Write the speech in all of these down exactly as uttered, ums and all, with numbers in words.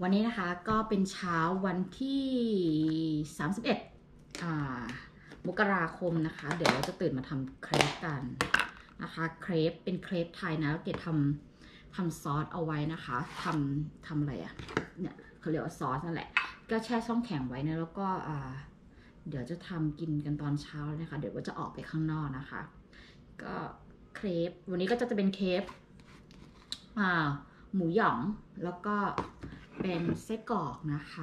วันนี้นะคะก็เป็นเช้าวันที่สามสิบเอ็ดอ่ามกราคมนะคะเดี๋ยวเราจะตื่นมาทำเครปกันนะคะเครปเป็นเครปไทยนะเกดทำทำซอสเอาไว้นะคะทำทำอะไรอะ่ะเนี่ยเขาเรียกว่าซอสนั่นแหละก็แช่ช่องแข็งไว้นะแล้วก็อ่าเดี๋ยวจะทำกินกันตอนเช้านะคะเดี๋ยวว่าจะออกไปข้างนอกนะคะก็เครปวันนี้ก็จะเป็นเครปอ่าหมูหยองแล้วก็เป็นไส้กรอกนะคะ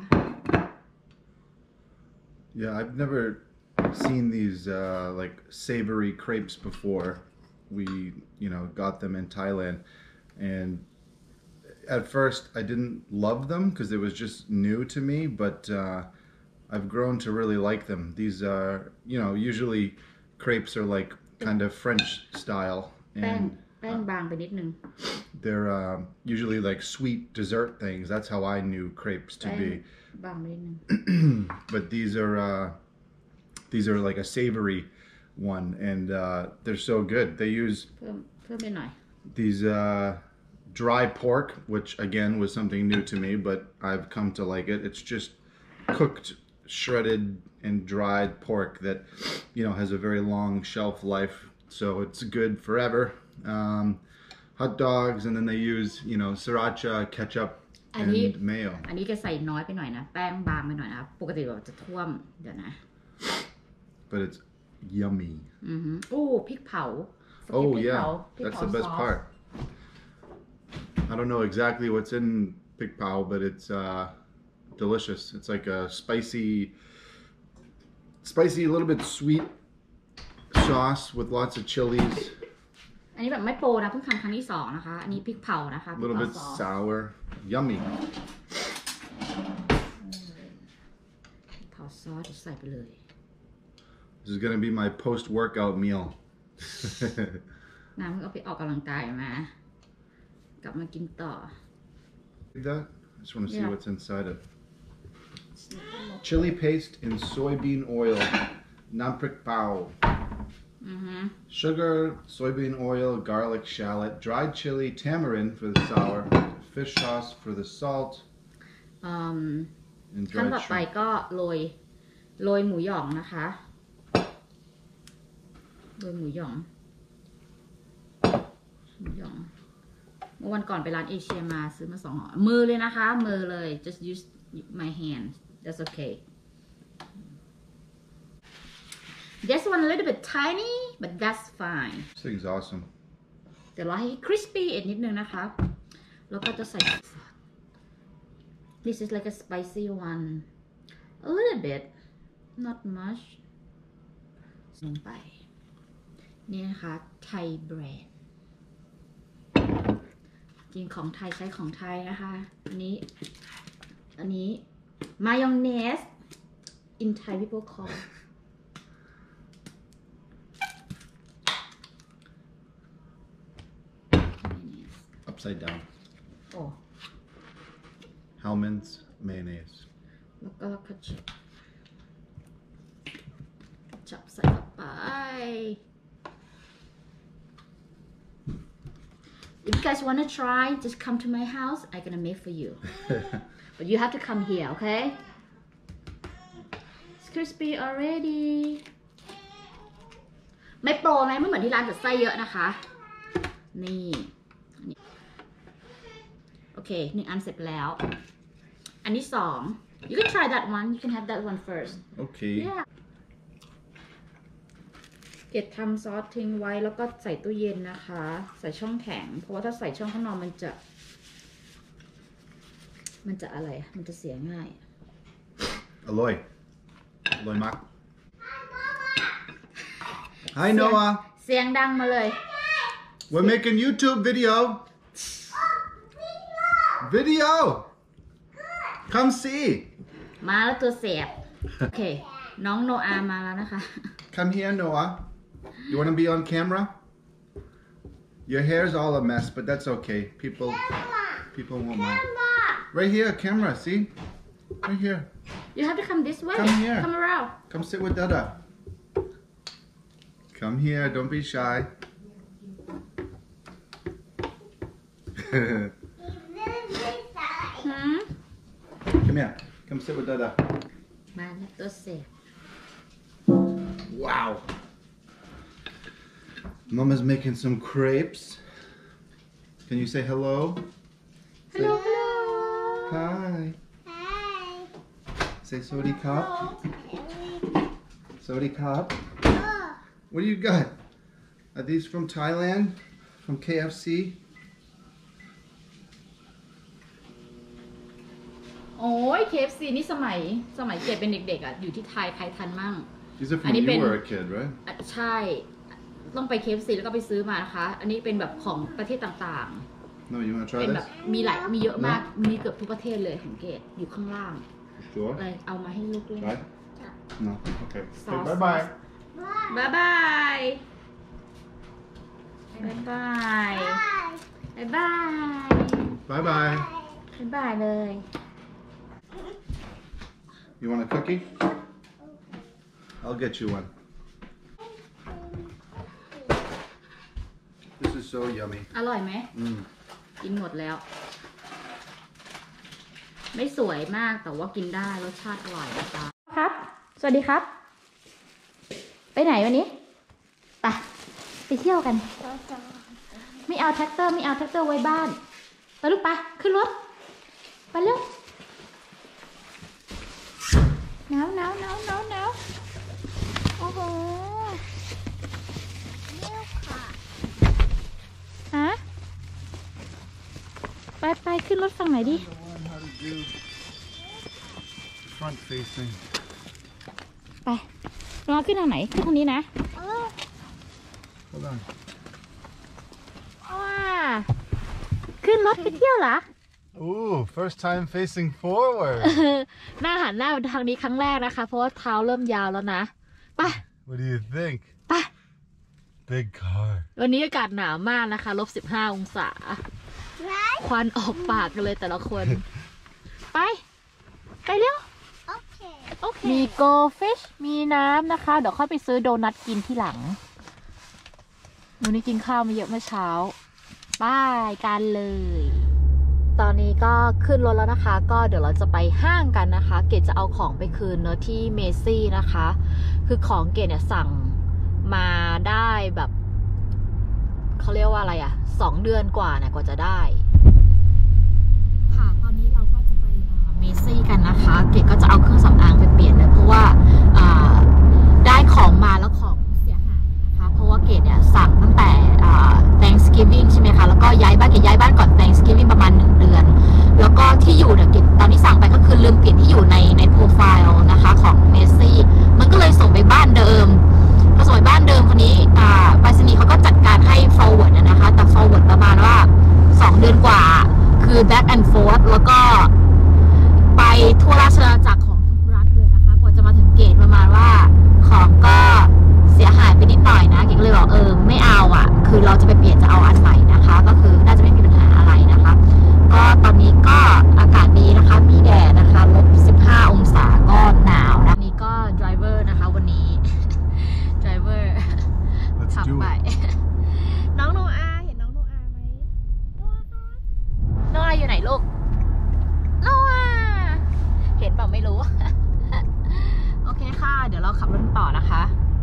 Yeah, I've never seen these uh, like savory crepes before. We, you know, got them in Thailand, and at first I didn't love them because it was just new to me. But uh, I've grown to really like them. These are, you know, usually crepes are like kind of French style, แป้ง and แป้งบางไปนิดนึง they're uh, usually like sweet dessert things. That's how I knew crepes to แป้ง be. บางไปนิดนึง But these are uh, these are like a savory one, and uh, they're so good. They use เพิ่มเพิ่มไปหน่อย these uh, dry pork, which again was something new to me, but I've come to like it. It's just cooked, shredded, and dried pork that you know has a very long shelf life, so it's good forever. Um, hot dogs, and then they use you know sriracha, ketchup, อันนี้ and mayo. อันนี้ก็ใส่น้อยไปหน่อยนะแป้งบางไปหน่อยนะปกติเราจะท่วมเดี๋ยวนะ But it's yummy. อือหือโอ้พริกเผา Oh พริกเผา yeah, พริก that's เผา the best ซอส part. I don't know exactly what's in pig pao, but it's uh, delicious. It's like a spicy, spicy, a little bit sweet sauce with lots of chilies, อันนี้แบบไม่โปรนะเพิ่งทำครั้งที่สองนะคะอันนี้พริกเผานะคะ a พริก little เผา bit ซอส sour, yummy. พริกเผาซอสจะใส่ไปเลย This is gonna be my post-workout meal. น้ำเพิ่งเอาไปออกกำลังกายมากลับมากินต่อ That? I just want to see Yeah. what's inside it. Chili paste in soybean oil, namprik pao. อือฮึ Sugar, soybean oil, garlic, shallot, dried chili, tamarind for the sour, fish sauce for the salt, อืม and ขั้น dried ต่อไป shrimp. ก็โรยโรยหมูหยองนะคะโรยหมูหยองหมูหยองเมื่อวันก่อนไปร้านเอเชียมาซื้อมาสองห่อมือเลยนะคะมือเลย just use my hand that's okay this one a little bit tiny but that's fine This thing's awesome. เดี๋ยวรอให้ crispy อีกนิดนึงนะคะแล้วก็จะใส่ this is like a spicy one a little bit not much ลงไปนี่นะคะไทยแบรนด์กินของไทยใช้ของไทยนะคะอันนี้อันนี้มายองเนส in Thai people call Upside down. โอ้ Hellmann's mayonnaise. แล้วก็ขจับจับใส่เข้าไป If you guys want to try just come to my house I'm gonna make for you but you have to come here okay it's crispy already ไม่โปรไหมไม่เหมือนที่ร้านแต่ไส้เยอะนะคะนี่โอเคหนึ่งอันเสร็จแล้วอันที่สอง you can try that one you can have that one first Okay. yeah เก็บทำซอสทิ้งไว้แล้วก็ใส่ตู้เย็นนะคะใส่ช่องแข็งเพราะว่าถ้าใส่ช่องข้างนอกมันจะมันจะอะไรมันจะเสียง่าย Aloy. Aloy mak. Hi Noah. เสียงดังมาเลย We're making YouTube video. Video. Come see. มาแล้วตัวเสียบโอเคน้องโนอามาแล้วนะคะ Come here, Noah. You want to be on camera? Your hair's all a mess, but that's okay. People, people won't mind. Right here, camera. See? Right here. you have to come this way Come here. come around Come sit with Dada. Come here. Don't be shy. หืม Come here. Come sit with Dada. มาแล้วตัวเสร็จ Wow. Mama's making some crepes. Can you say hello? Hello Say, hello hi. Hi. Say Sodi Cup. Sodi Cup. Oh. What do you got? Are these from Thailand? From K F C? โอ้ย เค เอฟ ซี นี่สมัยสมัยเกดเป็นเด็กๆอ่ะอยู่ที่ไทยใครทันมั่ง These are from And you even- were a kid, right? อ่ะใช่ต้องไป เค เอฟ ซี แล้วก็ไปซื้อมานะคะ อันนี้เป็นแบบของประเทศต่าง No, you want to ๆ try เป็นแบ this? บมีหลายมีเยอะมากมีเกือบทุกประเทศเลยของเกดอยู่ข้างล่าง Sure. เลยเอามาให้ลูกเล่น Try? No. Okay. Sauce. Bye bye. บ๊ายบายบ๊ายบายบ๊ายบาย Bye bye. บ๊ายบายเลย You want a cookie? I'll get you one. This is so yummy. อร่อยไหม Mm. กินหมดแล้ว ไม่สวยมากแต่ว่ากินได้รสชาติอร่อยนะคะครับ สวัสดีครับ ไปไหนวันนี้ไปไปเที่ยวกัน ไม่เอาแท็กเตอร์ไม่เอาแท็กเตอร์ไว้บ้านไปลูกไปขึ้นรถไปเร็วหนาวหนาวหนาวหนาวหนาวโอ้โหฮะไปไปขึ้นรถฝั่งไหนดิ How to do front facing. ไปลองขึ้นทางไหนขึ้นทางนี้นะ Hold on. ว้าขึ้นรถไปเที่ยวเหรอ Ooh, first time facing forward. หน้าหันหน้าไปทางนี้ครั้งแรกนะคะ เพราะว่าเท้าเริ่มยาวแล้วนะไป What do you think? ไป Big car. วันนี้อากาศหนาวมากนะคะลบสิบห้าองศา ควันออกปากกันเลยแต่ละคน ไป ไปเร็ว Okay. โอเค มีโกฟิช มีน้ำนะคะ เดี๋ยวค่อยไปซื้อโดนัทกินที่หลัง วันนี้กินข้าวมาเยอะเมื่อเช้าไปกันเลย ตอนนี้ก็ขึ้นรถแล้วนะคะ ก็เดี๋ยวเราจะไปห้างกันนะคะ เกดจะเอาของไปคืนเนอะที่เมซี่นะคะ คือของเกดเนี่ยสั่งมาได้แบบเขาเรียกว่าอะไรอะสองเดือนกว่าเนี่ยกว่าจะได้ ค่ะ ตอนนี้เราก็จะไปเมซี่กันนะคะ เกดก็จะเอาเครื่องสำอางไปเปลี่ยนเลยเพราะว่าอ่าได้ของมาแล้วของเสียหายนะคะ เพราะว่าเกดเนี่ยสั่งตั้งแต่อ่า Thanksgiving ใช่ไหมคะ แล้วก็ย้ายบ้านเกดย้ายบ้านก่อน Thanksgiving ประมาณหนึ่งเดือน แล้วก็ที่อยู่เนี่ยเกดตอนที่สั่งไปก็คือลืมเปลี่ยนที่อยู่ในในโปรไฟล์นะคะของเมซี่มันก็เลยส่งไปบ้านเดิมพอส่งไปบ้านเดิมคนนี้อ่าไปรษณีย์เขาก็จัดการให้ forward นะคะแต่ forward ประมาณว่าสองเดือนกว่าคือ back and forth แล้วก็ไปทั่วราชอาณาจักรของทุกรัฐเลยนะคะกว่าจะมาถึงเกตประมาณว่าของก็เสียหายไปนิดหน่อยนะเกตก็เลยบอกเออไม่เอาอ่ะคือเราจะไปเปลี่ยนจะเอาอันใหม่นะคะก็คือน่าจะไม่มีปัญหาอะไรนะคะก็ตอนนี้ก็อากาศดีนะคะมีแดดนะคะลบสิบห้าองศาก็หนาวนะนี่ก็ driver นะคะวันนี้ driver Let's ขับ do ไป it. น้องโนอาเห็นน้องโนอาไหมโนอาคะโนอาอยู่ไหนลูกโนอาเห็นเปล่าไม่รู้ โอเคค่ะ เดี๋ยวเราขับรถต่อนะคะ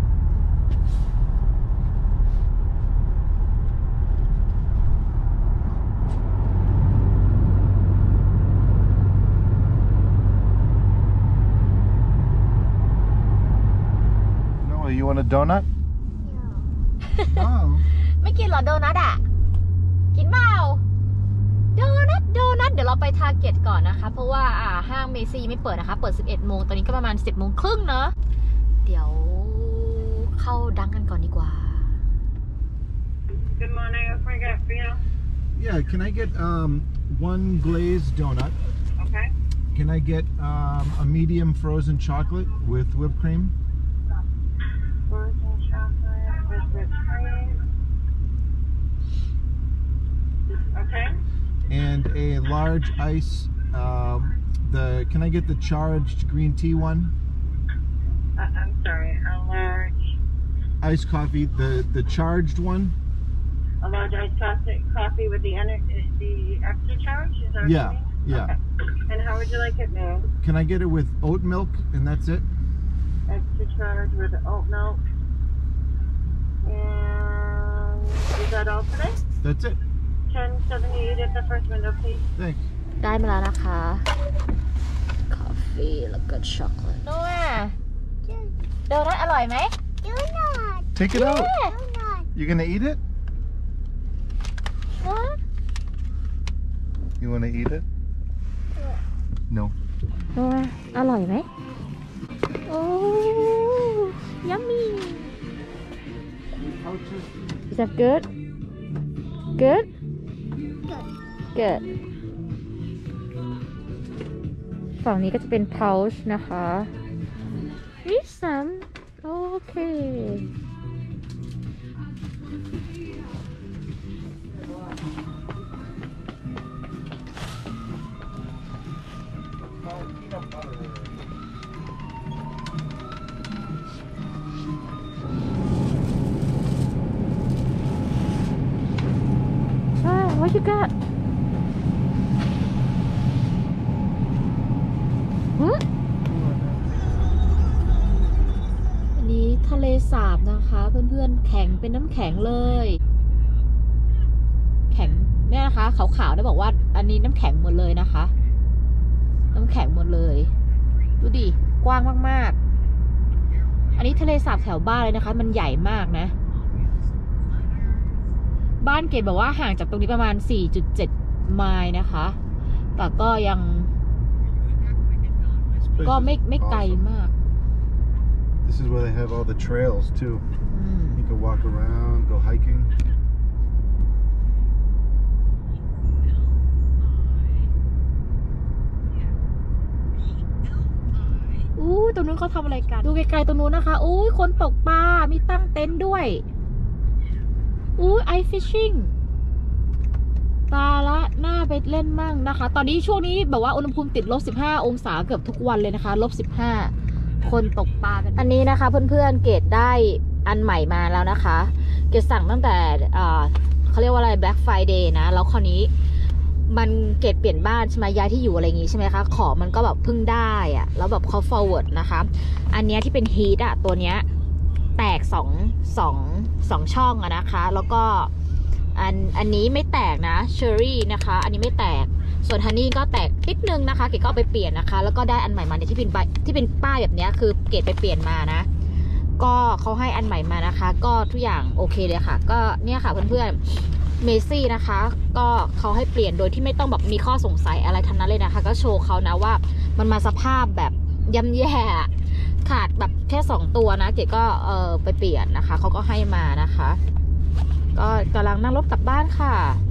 Noah, you want a donut? No. ไม่กินเหรอโดนัทอ่ะ กินเปล่าโดนัทโดนัทเดี๋ยวเราไปทาร์เก็ตก่อนนะคะ เพราะว่าอ่าห้างเมซี่ไม่เปิดนะคะ เปิดสิบเอ็ดโมงตอนนี้ก็ประมาณสิบโมงครึ่งเนอะเดี๋ยวเข้าดังกันก่อนดีกว่า Good morning, I forget for you. Yeah, can I get um, one glazed donut? Okay. Can I get um, a medium frozen chocolate with whipped cream? Frozen chocolate with whipped cream. Okay. And a large ice. Um, the can I get the charged green tea one? Uh, I'm sorry, a large, Iced coffee, the the charged one. a large iced coffee, coffee with the ener- the extra charge. Is that what Yeah. you mean? Yeah. Okay. And how would you like it made? Can I get it with oat milk and that's it? Extra charge with oat milk. And is that all today? That's it. ten seventy-eight at the first window, please. Thanks. ได้มาแล้วนะคะ กาแฟแล้วก็ช็อกโกแลตโน่โดนัทอร่อยไหม Do not. Take it out. Do not. You gonna eat it? You wanna eat it? No. โน่อร่อยไหมโอ้ยัมมี่ Is that good? Good? Good. ฝั่งนี้ก็จะเป็น pouch นะคะนี่ซ้ำโอเค Ah, what you got? What? อันนี้ทะเลสาบนะคะเพื่อนๆแข็งเป็นน้ำแข็งเลย แข็งเนี่ยนะคะขาวๆได้บอกว่าอันนี้น้ำแข็งหมดเลยนะคะ น้ำแข็งหมดเลยดูดิกว้างมากๆอันนี้ทะเลสาบแถวบ้านเลยนะคะมันใหญ่มากนะบ้านเกดบอกว่าห่างจากตรงนี้ประมาณ สี่จุดเจ็ด ไมล์นะคะแต่ก็ยังก็ไม่ไม่ไกลมาก This is where they have all the trails too. อืม You can walk around, go hiking. อู้ตรงนู้นเขาทำอะไรกันดูไกลๆตรงนู้นนะคะอู้คนตกปลา มีตั้งเต็นท์ด้วยอู้ไอฟิชชิ่งตาละน่าไปเล่นมั่งนะคะ ตอนนี้ช่วงนี้แบบว่าอุณหภูมิติดลบสิบห้าองศาเกือบทุกวันเลยนะคะลบสิบห้าคนตกปลากันอันนี้นะคะเพื่อนๆเกดได้อันใหม่มาแล้วนะคะเกดสั่งตั้งแต่เขาเรียกว่าอะไร Black Friday นะแล้วคราวนี้มันเกดเปลี่ยนบ้านใช่ไหมย้ายที่อยู่อะไรอย่างงี้ใช่ไหมคะของมันก็แบบเพิ่งได้อะแล้วแบบเขา forward นะคะอันเนี้ยที่เป็น heat อะตัวเนี้ยแตกสองสองสองช่องอะนะคะแล้วก็อันอันนี้ไม่แตกนะเชอรี่นะคะอันนี้ไม่แตกส่วนฮันนี่ก็แตกนิดนึงนะคะเกดก็เอาไปเปลี่ยนนะคะแล้วก็ได้อันใหม่มาเนี่ยที่เป็นที่เป็นป้ายแบบนี้คือเกดไปเปลี่ยนมานะก็เขาให้อันใหม่มานะคะก็ทุกอย่างโอเคเลยค่ะก็เนี่ยค่ะเพื่อนๆเมซี่นะคะก็เขาให้เปลี่ยนโดยที่ไม่ต้องแบบมีข้อสงสัยอะไรทั้งนั้นเลยนะคะก็โชว์เขานะว่ามันมาสภาพแบบย่ำแย่ขาดแบบแค่สองตัวนะเกดก็เออไปเปลี่ยนนะคะเขาก็ให้มานะคะก็กำลังนั่งรถกลับบ้านค่ะ